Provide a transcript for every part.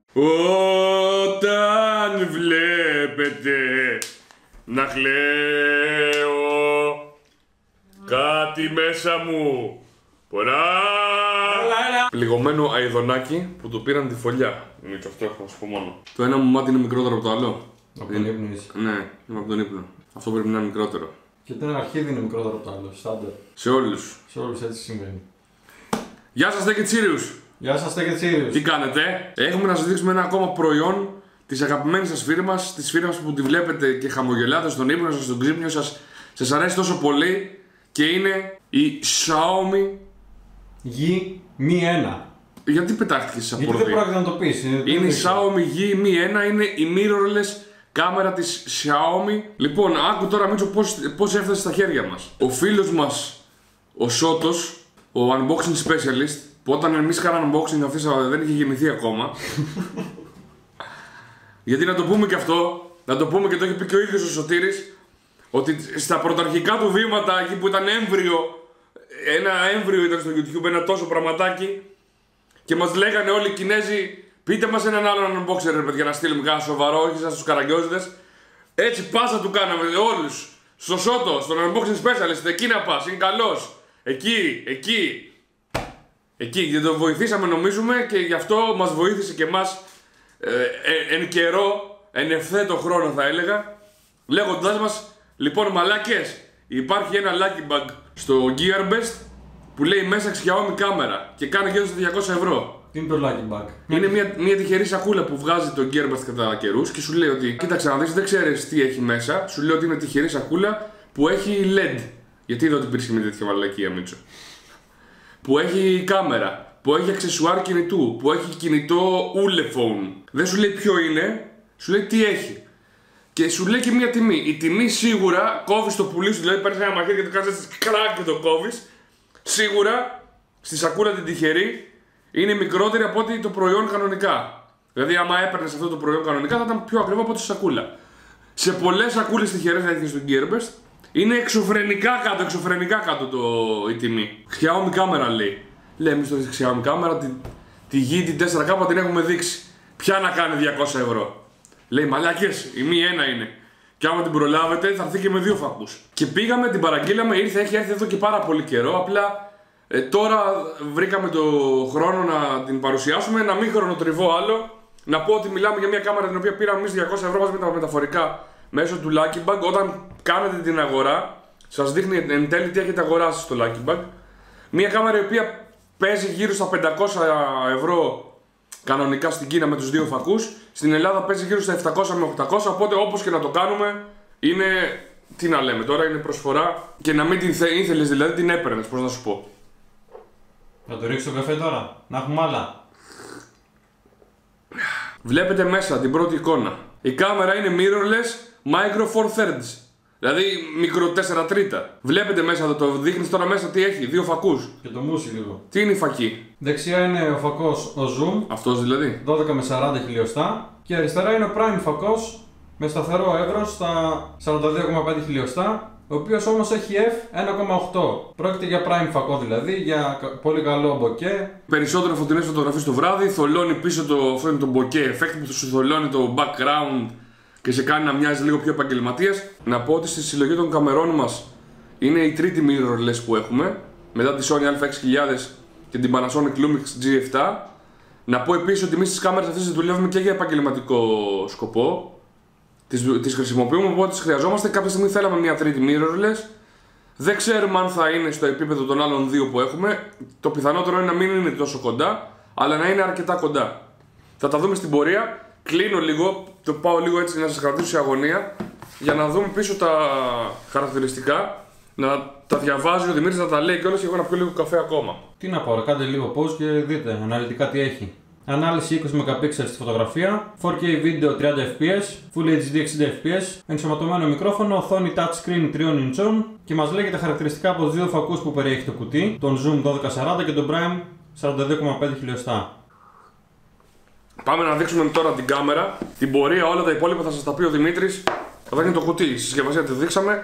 Όταν βλέπετε να κλαίω, κάτι μέσα μου πονά. Πληγωμένο αηδονάκι που του πήραν τη φωλιά. Είναι και αυτό, έχω να σου πω μόνο. Το ένα μου μάτι είναι μικρότερο από το άλλο. Από τον ύπνο είσαι. Ναι, είμαι από τον ύπνο. Αυτό πρέπει να είναι μικρότερο. Και το ένα αρχίδι είναι μικρότερο από το άλλο. Στάνταρ. Σε όλους. Σε όλους έτσι συμβαίνει. Γεια σας, Take It Serious. Γεια σας, Take It Serious. Τι κάνετε? Έχουμε να σας δείξουμε ένα ακόμα προϊόν της αγαπημένης σας φίρμας, της φίρμας που τη βλέπετε και χαμογελάτε στον ύπνο σας, στον ξύπνιο σας. Σας αρέσει τόσο πολύ και είναι η Xiaomi Γη Mi 1. Γιατί πετάχτηκες σε Γιατί δεν πρόκειται να το πεις. Είναι η Xiaomi Γη Mi 1, είναι η mirrorless κάμερα της Xiaomi. Λοιπόν, άκου τώρα Μίτσο πώς έφτασε στα χέρια μας. Ο φίλος μας, ο Σότος, ο unboxing specialist, που όταν εμείς κάναμε unboxing αυτή δεν είχε γεννηθεί ακόμα. Γιατί να το πούμε και αυτό, να το πούμε και το έχει πει και ο ίδιος ο Σωτήρης, ότι στα πρωταρχικά του βήματα, εκεί που ήταν έμβριο, ένα έμβριο ήταν στο YouTube, ένα τόσο πραγματάκι, και μας λέγανε όλοι οι Κινέζοι, πείτε μας έναν άλλον unboxer ρε παιδιά να στείλουμε κάνα σοβαρό, όχι σαν στους καραγκιόζιδες. Έτσι πάσα του κάναμε όλους. Στο Σότο, στον unboxing specialist, εκεί να πας, είναι καλός. Εκεί, γιατί το βοηθήσαμε νομίζουμε και γι' αυτό μας βοήθησε και εμάς εν καιρό, εν ευθέτω χρόνο θα έλεγα, λέγοντάς μας, λοιπόν μαλάκες, υπάρχει ένα lucky bag στο Gearbest που λέει μέσα Xiaomi κάμερα και κάνει γύρω στα 200 ευρώ. Τι είναι το lucky bag? Είναι μια τυχερή σακούλα που βγάζει το Gearbest κατά καιρούς και σου λέει ότι κοίταξε να δεις, δεν ξέρεις τι έχει μέσα, σου λέει ότι είναι τυχερή σακούλα που έχει LED. Γιατί είδα ότι υπήρχε μια τέτοια μαλακία Μίτσο. Που έχει κάμερα, που έχει αξεσουάρ κινητού, που έχει κινητό Ulefone. Δεν σου λέει ποιο είναι, σου λέει τι έχει. Και σου λέει και μια τιμή. Η τιμή σίγουρα κόβεις το πουλί σου, δηλαδή παίρνεις ένα μαχαίρι και το κάνεις έτσι κράκ και το κόβεις. Σίγουρα στη σακούλα την τυχερή είναι μικρότερη από ότι το προϊόν κανονικά. Δηλαδή, άμα έπαιρνες αυτό το προϊόν κανονικά θα ήταν πιο ακριβό από τη σακούλα. Σε πολλές σακούλες τυχερές θα έχει στο Gearbest. Είναι εξωφρενικά κάτω η τιμή. Xiaomi κάμερα λέει. Λέει εμείς το Xiaomi κάμερα, τη Γη, την 4K την έχουμε δείξει. Ποια να κάνει 200 ευρώ. Λέει μαλάκες, η Mi 1 είναι. Και άμα την προλάβετε θα έρθει και με 2 φακούς. Και πήγαμε, την παραγγείλαμε, έχει έρθει εδώ και πάρα πολύ καιρό. Απλά τώρα βρήκαμε το χρόνο να την παρουσιάσουμε, να μην χρονοτριβώ άλλο. Να πω ότι μιλάμε για μια κάμερα την οποία πήραμε εμείς 200 ευρώ μαζί με τα μεταφορικά μέσω του Lucky Bag. Όταν κάνετε την αγορά, σας δείχνει εν τέλει τι έχετε αγοράσει στο Lucky Bag. Μια κάμερα η οποία παίζει γύρω στα 500 ευρώ κανονικά στην Κίνα με τους 2 φακούς. Στην Ελλάδα παίζει γύρω στα 700 με 800, οπότε όπως και να το κάνουμε είναι, τι να λέμε τώρα, είναι προσφορά και να μην την ήθελες δηλαδή την έπαιρνες, πώς να σου πω. Θα το ρίξω το καφέ τώρα, να έχουμε άλλα. Βλέπετε μέσα την πρώτη εικόνα. Η κάμερα είναι mirrorless micro 4 thirds. Δηλαδή μικρό 4 τρίτα. Βλέπετε μέσα το δείχνεις τώρα μέσα τι έχει, 2 φακούς. Και το μουσι λίγο. Τι είναι η φακή? Δεξιά είναι ο φακός ο zoom. Αυτός δηλαδή. 12 με 40 χιλιοστά. Και αριστερά είναι ο prime φακός με σταθερό εύρος στα 42,5 χιλιοστά. Ο οποίος όμως έχει f1,8. Πρόκειται για prime φακό δηλαδή, για πολύ καλό μποκέ. Περισσότερο φωτεινές φωτογραφίες το βράδυ, θολώνει πίσω αυτό είναι το μποκέ effect που σου θολώνει το background και σε κάνει να μοιάζει λίγο πιο επαγγελματίας. Να πω ότι στη συλλογή των καμερών μας είναι η τρίτη mirrorless που έχουμε, μετά τη Sony α6000 και την Panasonic Lumix G7. Να πω επίσης ότι εμείς τις κάμερες αυτές τις δουλεύουμε και για επαγγελματικό σκοπό. Τις χρησιμοποιούμε, οπότε τις χρειαζόμαστε. Κάποια στιγμή θέλαμε μια τρίτη mirrorless. Δεν ξέρουμε αν θα είναι στο επίπεδο των άλλων 2 που έχουμε. Το πιθανότερο είναι να μην είναι τόσο κοντά, αλλά να είναι αρκετά κοντά. Θα τα δούμε στην πορεία. Κλείνω λίγο, το πάω λίγο έτσι να σας κρατήσω σε αγωνία για να δούμε πίσω τα χαρακτηριστικά. Να τα διαβάζει ο Δημήτρης, να τα λέει κιόλας και εγώ να πιω λίγο καφέ ακόμα. Τι να πω, κάντε λίγο pause και δείτε αναλυτικά τι έχει. Ανάλυση 20 MP στη φωτογραφία, 4K βίντεο 30 fps, Full HD 60 fps, ενσωματωμένο μικρόφωνο, οθόνη touchscreen 3 inch και μας λέει και τα χαρακτηριστικά από τους 2 φακούς που περιέχει το κουτί, τον Zoom 1240 και τον Prime 42,5 χιλιοστά. Πάμε να δείξουμε τώρα την κάμερα, την πορεία, όλα τα υπόλοιπα θα σας τα πει ο Δημήτρης. Εδώ είναι το κουτί, η συσκευασία τη δείξαμε,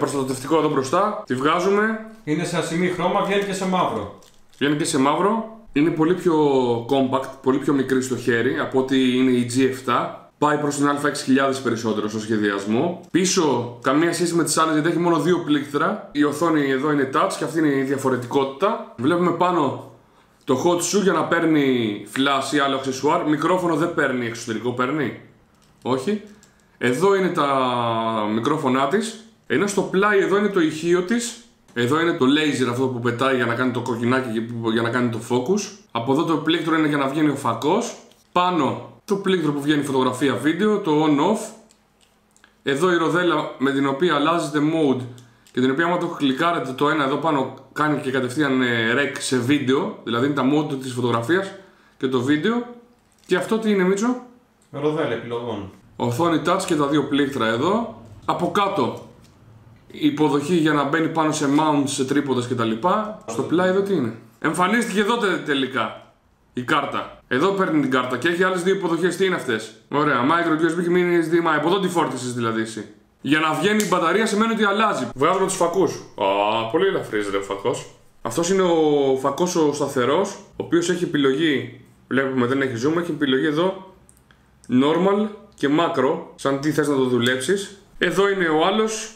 προστατευτικό εδώ μπροστά, τη βγάζουμε. Είναι σε ασημή χρώμα, βγαίνει και σε μαύρο. Βγαίνει και σε μαύρο. Είναι πολύ πιο compact, πολύ πιο μικρή στο χέρι από ότι είναι η G7. Πάει προς την Α6000 περισσότερο στο σχεδιασμό. Πίσω, καμία σχέση με τις άλλες γιατί έχει μόνο 2 πλήκτρα. Η οθόνη εδώ είναι touch και αυτή είναι η διαφορετικότητα. Βλέπουμε πάνω το hot shoe για να παίρνει flash ή άλλο αξεσουάρ. Μικρόφωνο δεν παίρνει, εξωτερικό παίρνει. Όχι. Εδώ είναι τα μικρόφωνά της. Ενώ στο πλάι εδώ είναι το ηχείο της. Εδώ είναι το laser αυτό που πετάει για να κάνει το κοκκινάκι και για να κάνει το focus. Από εδώ το πλήκτρο είναι για να βγαίνει ο φακός. Πάνω το πλήκτρο που βγαίνει φωτογραφία βίντεο, το on-off. Εδώ η ροδέλα με την οποία αλλάζετε mode και την οποία άμα το κλικάρετε το ένα εδώ πάνω κάνει και κατευθείαν rec σε βίντεο. Δηλαδή είναι τα mode της φωτογραφίας και το βίντεο. Και αυτό τι είναι, Μίτσο? Ροδέλα επιλογών. Οθόνη touch και τα 2 πλήκτρα εδώ. Από κάτω η υποδοχή για να μπαίνει πάνω σε mounts, σε τρίποδες κτλ. Στο πλάι εδώ τι είναι? Εμφανίστηκε εδώ τελικά η κάρτα. Εδώ παίρνει την κάρτα και έχει άλλες 2 υποδοχές. Τι είναι αυτές? Ωραία, micro USB και mini HDMI. Από εδώ τη φόρτισες δηλαδή εσύ. Για να βγαίνει η μπαταρία σημαίνει ότι αλλάζει. Βγάζουμε τους φακούς. Πολύ ελαφρύς ρε ο φακός. Αυτός είναι ο φακός ο σταθερός, ο οποίος έχει επιλογή. Βλέπουμε δεν έχει zoom, έχει επιλογή εδώ normal και macro, σαν τι θες να το δουλέψεις. Εδώ είναι ο άλλος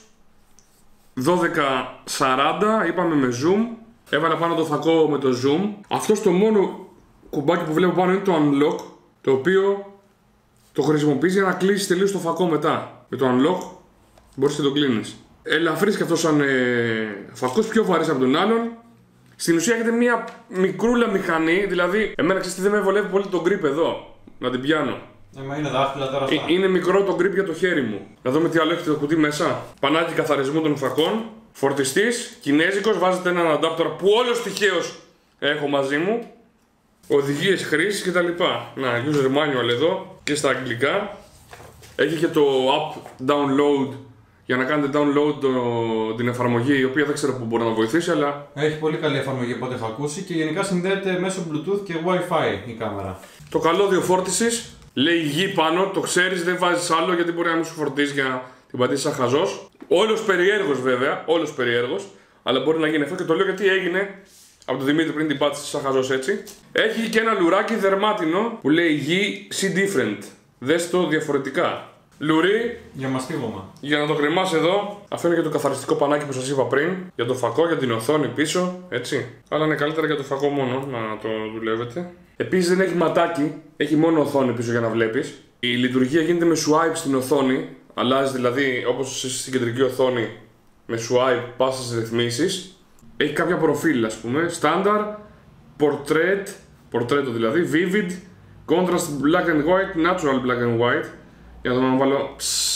1240, είπαμε με zoom. Έβαλα πάνω το φακό με το zoom. Αυτό το μόνο κουμπάκι που βλέπω πάνω είναι το unlock, το οποίο το χρησιμοποιείς για να κλείσεις τελείως το φακό μετά. Με το unlock μπορείς και το κλείνεις. Ελαφρύς και αυτό σαν φακός, πιο βαρύς από τον άλλον. Στην ουσία έχετε μια μικρούλα μηχανή, δηλαδή εμένα ξέρεις τι δεν με βολεύει πολύ το grip εδώ, να την πιάνω. Μα είναι δάχτυλα τώρα αυτά. Είναι μικρό το grip για το χέρι μου. Να δούμε τι άλλο έχει το κουτί μέσα. Πανάκι καθαρισμού των φακών. Φορτιστής, κινέζικος, βάζετε έναν adapter που όλος τυχαίως έχω μαζί μου. Οδηγίες χρήσης κτλ. Να, user manual εδώ και στα αγγλικά. Έχει και το app download για να κάνετε download την εφαρμογή, η οποία δεν ξέρω πού μπορεί να βοηθήσει, αλλά... Έχει πολύ καλή εφαρμογή από ό,τι έχω ακούσει και γενικά συνδέεται μέσω Bluetooth και Wi-Fi η κάμερα. Το καλώδιο φόρτισης, λέει γη πάνω, το ξέρεις, δεν βάζεις άλλο γιατί μπορεί να μην σου φορτίσει για να την πατήσεις σαν χαζός. Όλος περιέργος βέβαια, όλος περιέργος, αλλά μπορεί να γίνει αυτό και το λέω γιατί έγινε από τον Δημήτρη πριν την πάτησε σαν χαζός έτσι. Έχει και ένα λουράκι δερμάτινο που λέει γη see different. Δες το διαφορετικά. Λουρί για μαστίγωμα. Για να το κρεμάς εδώ. Αυτό είναι και το καθαριστικό πανάκι που σας είπα πριν. Για το φακό, για την οθόνη πίσω. Έτσι. Αλλά είναι καλύτερα για το φακό μόνο να το δουλεύετε. Επίσης δεν έχει ματάκι. Έχει μόνο οθόνη πίσω για να βλέπεις. Η λειτουργία γίνεται με swipe στην οθόνη. Αλλάζει δηλαδή όπως στην κεντρική οθόνη. Με swipe πας στις ρυθμίσεις. Έχει κάποια προφίλ ας πούμε. Standard, portrait, πορτρέτο δηλαδή, vivid, contrast black and white, natural black and white. Για να το βάλω.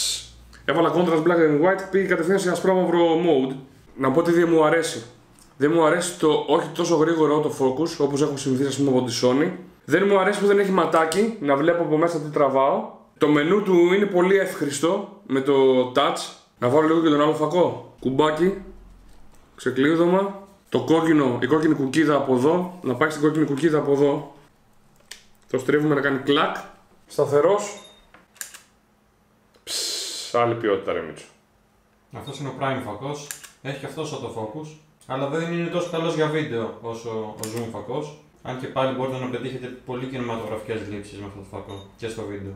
Έβαλα contrast black and white, πήγε κατευθείαν σε ασπρόμαυρο mode. Να πω ότι δεν μου αρέσει. Δεν μου αρέσει το όχι τόσο γρήγορο autofocus όπως έχω συνηθίσει ας πούμε από τη Sony. Δεν μου αρέσει που δεν έχει ματάκι, να βλέπω από μέσα τι τραβάω. Το μενού του είναι πολύ εύχριστο με το touch. Να βάλω λίγο και τον άλλο φακό. Κουμπάκι, ξεκλείδωμα. Το κόκκινο, η κόκκινη κουκίδα από εδώ. Να πάει στην κόκκινη κουκίδα από εδώ. Το στρίβουμε να κάνει κλακ. Σταθερός. Άλλη ποιότητα ρε Μίτσο. Αυτός είναι ο prime φακός. Έχει και αυτός autofocus. Αλλά δεν είναι τόσο καλός για βίντεο όσο ο zoom φακός. Αν και πάλι μπορείτε να πετύχετε πολύ κινηματογραφικές λήψεις με αυτό το φακό και στο βίντεο.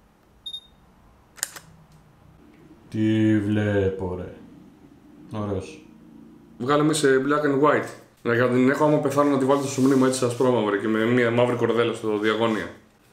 Τι βλέπω ρε. Ωραίος. Βγάλαμε σε black and white. Για να την έχω άμα πεθάνω να τη βάλετε στο μνήμα έτσι ασπρόμαυρη και με μια μαύρη κορδέλα στο διαγώνια.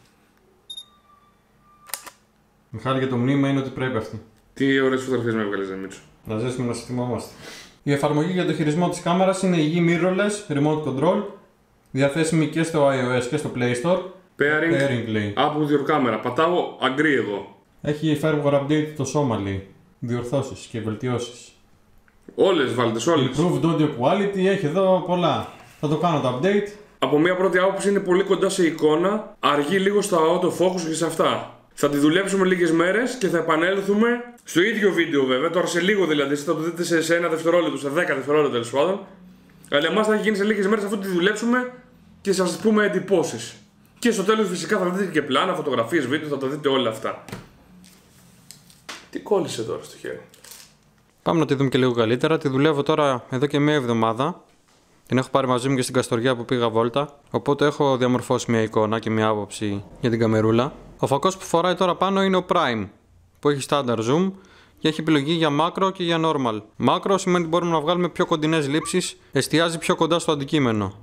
Μιχάλη για το μνήμα είναι ότι πρέπει αυτή. Τι ωραίες φωτογραφίες με έβγαλες Μίτσο. Να ζήσουμε να σε θυμόμαστε. Η εφαρμογή για το χειρισμό της κάμερας είναι η Yi Mirrorless Remote Control. Διαθέσιμη και στο iOS και στο Play Store. Pairing λέει. Από your camera. Πατάω agree εγώ. Έχει firmware update το σώμα λέει. Διορθώσεις και βελτιώσεις. Όλες βάλτε, όλες. Improved audio quality, έχει εδώ πολλά. Θα το κάνω το update. Από μια πρώτη άποψη είναι πολύ κοντά σε εικόνα. Αργεί λίγο στα autofocus και σε αυτά. Θα τη δουλέψουμε λίγες μέρες και θα επανέλθουμε στο ίδιο βίντεο βέβαια. Τώρα σε λίγο δηλαδή, θα το δείτε σε ένα δευτερόλεπτο, σε 10 δευτερόλεπτα τέλος πάντων. Αλλά εμάς θα έχει γίνει σε λίγες μέρες αφού τη δουλέψουμε και σας πούμε εντυπώσεις. Και στο τέλος φυσικά θα δείτε και πλάνα, φωτογραφίες, βίντεο, θα τα δείτε όλα αυτά. Τι κόλλησε τώρα στο χέρι. Πάμε να τη δούμε και λίγο καλύτερα. Τη δουλεύω τώρα εδώ και μία εβδομάδα. Την έχω πάρει μαζί μου και στην Καστοριά που πήγα βόλτα, οπότε έχω διαμορφώσει μια εικόνα και μια άποψη για την καμερούλα. Ο φακός που φοράει τώρα πάνω είναι ο Prime, που έχει standard zoom και έχει επιλογή για macro και για normal. Macro σημαίνει ότι μπορούμε να βγάλουμε πιο κοντινές λήψεις, εστιάζει πιο κοντά στο αντικείμενο.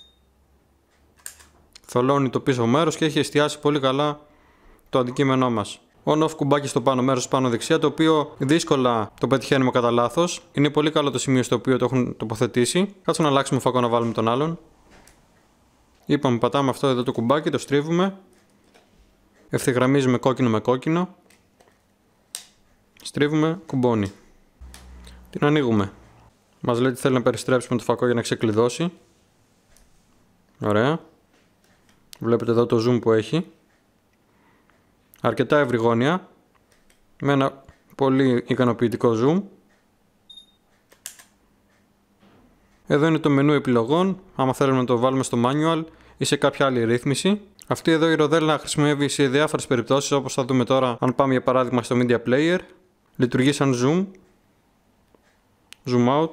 Θολώνει το πίσω μέρος και έχει εστιάσει πολύ καλά το αντικείμενό μας. On-off κουμπάκι στο πάνω μέρος, πάνω δεξιά, το οποίο δύσκολα το πετυχαίνουμε κατά λάθος. Είναι πολύ καλό το σημείο στο οποίο το έχουν τοποθετήσει. Κάτσε να αλλάξουμε φακό να βάλουμε τον άλλον. Είπαμε, πατάμε αυτό εδώ το κουμπάκι, το στρίβουμε. Ευθυγραμμίζουμε κόκκινο με κόκκινο. Στρίβουμε, κουμπώνει. Την ανοίγουμε. Μας λέει ότι θέλει να περιστρέψουμε το φακό για να ξεκλειδώσει. Ωραία. Βλέπετε εδώ το zoom που έχει. Αρκετά ευρυγόνια. Με ένα πολύ ικανοποιητικό zoom. Εδώ είναι το μενού επιλογών. Άμα θέλουμε να το βάλουμε στο manual ή σε κάποια άλλη ρύθμιση. Αυτή εδώ η ροδέλα χρησιμεύει σε διάφορες περιπτώσεις, όπως θα δούμε τώρα αν πάμε για παράδειγμα στο Media Player. Λειτουργεί σαν zoom, zoom out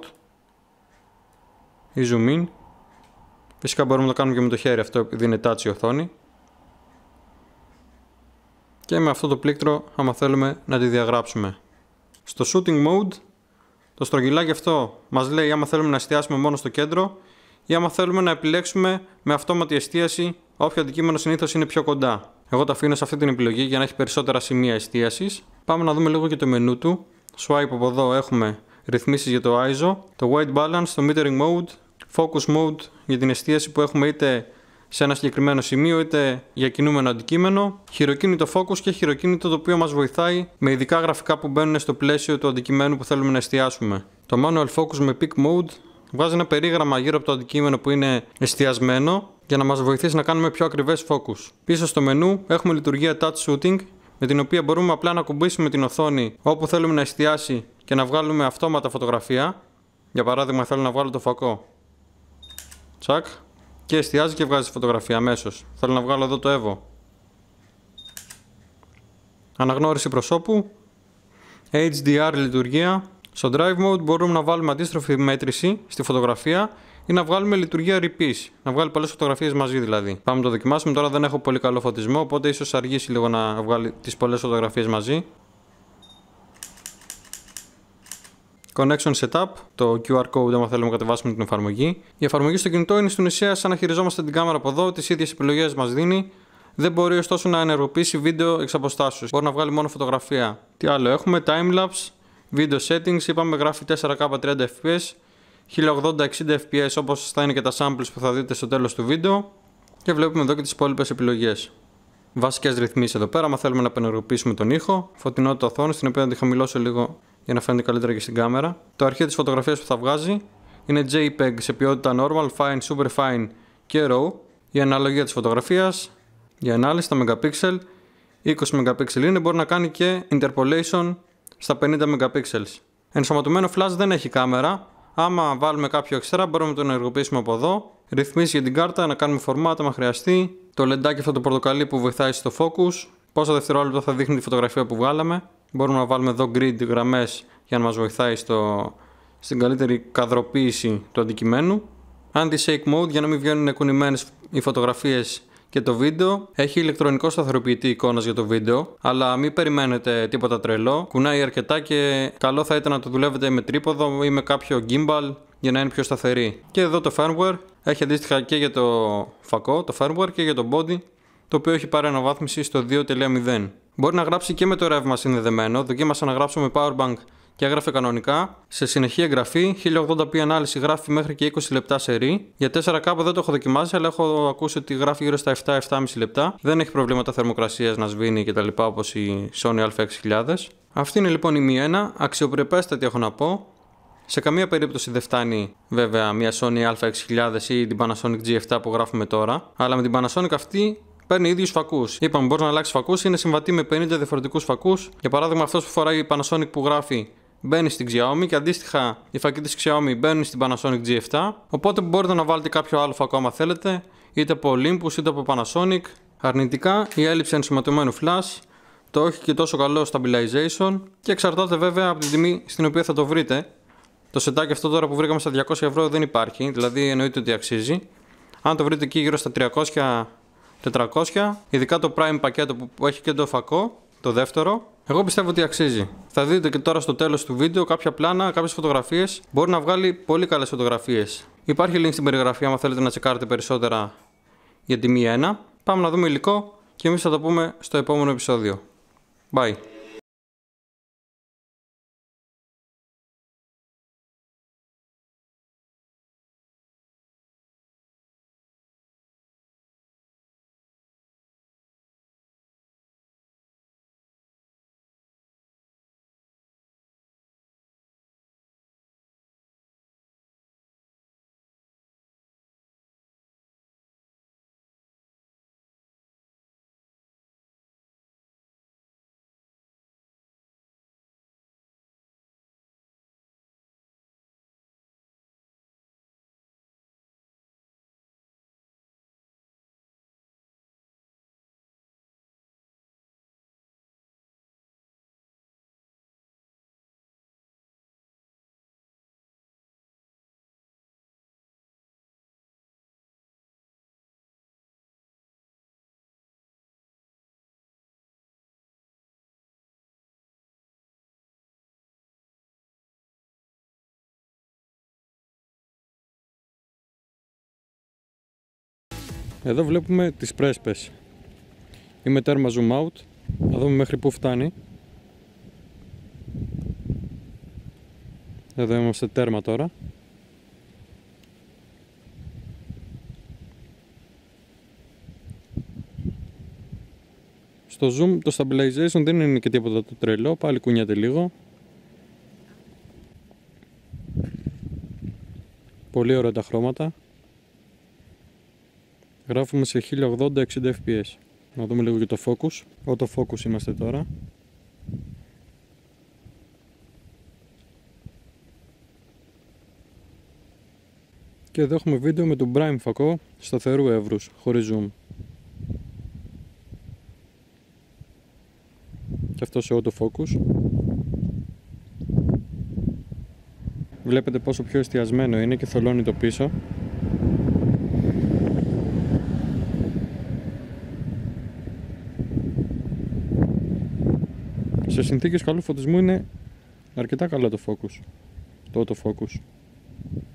ή zoom in. Φυσικά μπορούμε να το κάνουμε και με το χέρι αυτό επειδή είναι touch η οθόνη. Και με αυτό το πλήκτρο άμα θέλουμε να τη διαγράψουμε. Στο shooting mode το στρογγυλάκι αυτό μας λέει άμα θέλουμε να εστιάσουμε μόνο στο κέντρο ή άμα θέλουμε να επιλέξουμε με αυτόματη εστίαση όποιο αντικείμενο συνήθως είναι πιο κοντά. Εγώ το αφήνω σε αυτή την επιλογή για να έχει περισσότερα σημεία εστίασης. Πάμε να δούμε λίγο και το μενού του. Swipe από εδώ έχουμε ρυθμίσεις για το ISO, το white balance, το metering mode, focus mode για την εστίαση που έχουμε είτε σε ένα συγκεκριμένο σημείο είτε για κινούμενο αντικείμενο, χειροκίνητο focus και χειροκίνητο το οποίο μας βοηθάει με ειδικά γραφικά που μπαίνουν στο πλαίσιο του αντικειμένου που θέλουμε να εστιάσουμε. Το manual focus με peak mode βγάζει ένα περίγραμμα γύρω από το αντικείμενο που είναι εστιασμένο για να μας βοηθήσει να κάνουμε πιο ακριβές focus. Πίσω στο μενού έχουμε λειτουργία touch shooting με την οποία μπορούμε απλά να κουμπίσουμε την οθόνη όπου θέλουμε να εστιάσει και να βγάλουμε αυτόματα φωτογραφία. Για παράδειγμα θέλω να βγάλω το φακό. Τσακ. Και εστιάζει και βγάζει φωτογραφία αμέσως. Θέλω να βγάλω εδώ το εύω. Αναγνώριση προσώπου. HDR λειτουργία. Στο Drive Mode μπορούμε να βάλουμε αντίστροφη μέτρηση στη φωτογραφία ή να βγάλουμε λειτουργία repeat. Να βγάλει πολλές φωτογραφίες μαζί δηλαδή. Πάμε να το δοκιμάσουμε. Τώρα δεν έχω πολύ καλό φωτισμό, οπότε ίσως αργήσει λίγο να βγάλει τις πολλές φωτογραφίες μαζί. Connection Setup, το QR code άμα θέλουμε να κατεβάσουμε την εφαρμογή. Η εφαρμογή στο κινητό είναι στην ουσία σαν να χειριζόμαστε την κάμερα από εδώ, τις ίδιες επιλογές μας δίνει. Δεν μπορεί ωστόσο να ενεργοποιήσει βίντεο εξ αποστάσεως. Μπορεί να βγάλει μόνο φωτογραφία. Τι άλλο έχουμε, Timelapse, Video Settings, είπαμε γράφει 4K 30 fps, 1080-60 fps όπως θα είναι και τα samples που θα δείτε στο τέλος του βίντεο. Και βλέπουμε εδώ και τις υπόλοιπες επιλογές. Βασικές ρυθμίσεις εδώ πέρα, άμα θέλουμε να ενεργοποιήσουμε τον ήχο, φωτεινότητα οθόνης, την οποία θα τη χαμηλώσω λίγο για να φαίνεται καλύτερα και στην κάμερα. Το αρχείο της φωτογραφίας που θα βγάζει είναι JPEG σε ποιότητα normal, fine, super fine και RAW. Η αναλογία της φωτογραφίας, για ανάλυση στα megapixel, 20 megapixel είναι, μπορεί να κάνει και interpolation στα 50 megapixels. Ενσωματωμένο flash δεν έχει κάμερα. Άμα βάλουμε κάποιο extra μπορούμε να το ενεργοποιήσουμε από εδώ. Ρυθμίσεις για την κάρτα, να κάνουμε format άμα χρειαστεί. Το λεντάκι αυτό το πορτοκαλί που βοηθάει στο focus. Πόσα δευτερόλεπτα θα δείχνει τη φωτογραφία που βγάλαμε. Μπορούμε να βάλουμε εδώ grid γραμμές για να μας βοηθάει στην καλύτερη καδροποίηση του αντικειμένου. Anti-shake mode για να μην βγαίνουν κουνημένες οι φωτογραφίες και το βίντεο. Έχει ηλεκτρονικό σταθεροποιητή εικόνας για το βίντεο, αλλά μην περιμένετε τίποτα τρελό. Κουνάει αρκετά και καλό θα ήταν να το δουλεύετε με τρίποδο ή με κάποιο gimbal για να είναι πιο σταθερή. Και εδώ το firmware έχει αντίστοιχα και για το φακό, το firmware και για το body, το οποίο έχει πάρει αναβάθμιση στο 2.0. Μπορεί να γράψει και με το ρεύμα συνδεδεμένο. Δοκίμασα να γράψω με powerbank και έγραφε κανονικά. Σε συνεχή εγγραφή, 1080p ανάλυση γράφει μέχρι και 20 λεπτά σερί. Για 4K δεν το έχω δοκιμάσει, αλλά έχω ακούσει ότι γράφει γύρω στα 7-7,5 λεπτά. Δεν έχει προβλήματα θερμοκρασίας να σβήνει κτλ. Όπως η Sony α6000. Αυτή είναι λοιπόν η Mi 1. Αξιοπρεπέστατη έχω να πω. Σε καμία περίπτωση δεν φτάνει βέβαια μια Sony α6000 ή την Panasonic G7 που γράφουμε τώρα. Αλλά με την Panasonic αυτή παίρνει ίδιους φακούς. Είπαμε μπορεί να αλλάξει φακούς, είναι συμβατή με 50 διαφορετικούς φακούς. Για παράδειγμα, αυτός που φοράει η Panasonic που γράφει μπαίνει στην Xiaomi και αντίστοιχα οι φακοί της Xiaomi μπαίνουν στην Panasonic G7. Οπότε μπορείτε να βάλετε κάποιο άλλο φακό άμα θέλετε, είτε από Olympus είτε από Panasonic. Αρνητικά η έλλειψη ενσωματωμένου flash, το όχι και τόσο καλό stabilization και εξαρτάται βέβαια από την τιμή στην οποία θα το βρείτε. Το σετάκι αυτό τώρα που βρήκαμε στα 200 ευρώ δεν υπάρχει, δηλαδή εννοείται ότι αξίζει. Αν το βρείτε εκεί γύρω στα 300-400, ειδικά το Prime πακέτο που έχει και το φακό, το δεύτερο, εγώ πιστεύω ότι αξίζει. Θα δείτε και τώρα στο τέλος του βίντεο κάποια πλάνα, κάποιες φωτογραφίες. Μπορεί να βγάλει πολύ καλές φωτογραφίες. Υπάρχει link στην περιγραφή άμα θέλετε να τσεκάρετε περισσότερα για τιμή 1. Πάμε να δούμε υλικό και εμείς θα το πούμε στο επόμενο επεισόδιο. Bye! Εδώ βλέπουμε τις πρέσπες. Είμαι τέρμα zoom out. Θα δούμε μέχρι που φτάνει. Εδώ είμαστε τέρμα τώρα. Στο zoom το stabilization δεν είναι και τίποτα το τρελό, πάλι κουνιάται λίγο. Πολύ ωραία τα χρώματα. Γράφουμε σε 1080-60 fps. Να δούμε λίγο και το focus. Auto focus είμαστε τώρα. Και εδώ έχουμε βίντεο με τον Prime φακό σταθερού εύρους, χωρίς zoom. Και αυτό σε auto focus. Βλέπετε πόσο πιο εστιασμένο είναι και θολώνει το πίσω. Σε συνθήκες καλού φωτισμού είναι αρκετά καλό το focus, το auto focus.